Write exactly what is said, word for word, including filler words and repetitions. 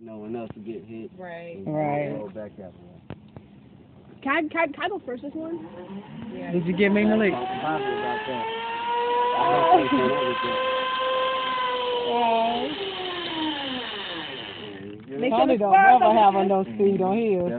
no one else to get hit. Right. Right. Roll back after that. Can I, can I, can I go first this one? Yeah. Did you get me, Malik? Talk positive about that. I don't think that was good. Tony don't ever have enough speed on his.